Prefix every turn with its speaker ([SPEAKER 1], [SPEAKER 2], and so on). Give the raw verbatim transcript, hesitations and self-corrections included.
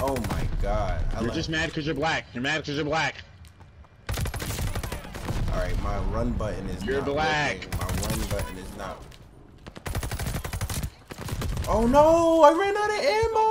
[SPEAKER 1] Oh my god. I
[SPEAKER 2] You're
[SPEAKER 1] like...
[SPEAKER 2] just mad because you're black. You're mad because you're black.
[SPEAKER 1] Alright, my run button is
[SPEAKER 2] You're
[SPEAKER 1] not
[SPEAKER 2] black.
[SPEAKER 1] working. My run button is not... Oh no! I ran out of ammo!